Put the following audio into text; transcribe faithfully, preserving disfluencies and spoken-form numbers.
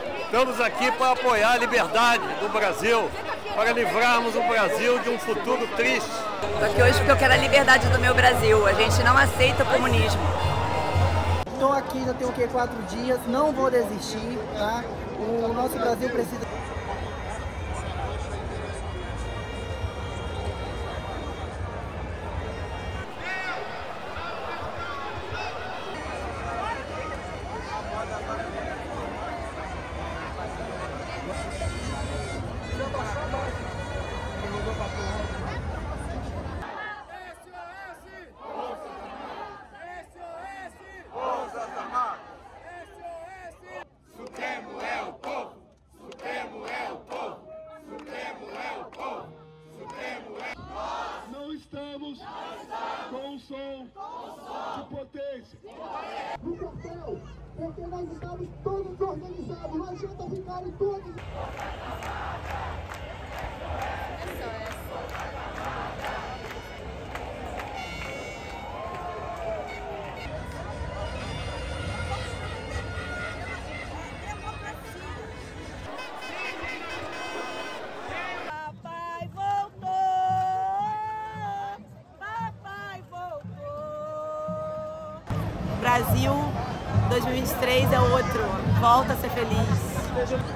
Estamos aqui para apoiar a liberdade do Brasil, para livrarmos o Brasil de um futuro triste. Estou aqui hoje porque eu quero a liberdade do meu Brasil. A gente não aceita o comunismo. Estou aqui, já tenho o quê? Quatro dias, não vou desistir, tá? O nosso Brasil precisa... Estamos com um som de potência. No quartel, porque nós estamos todos organizados, não adianta ficarem todos. Brasil dois mil e vinte e três é outro. Volta a ser feliz.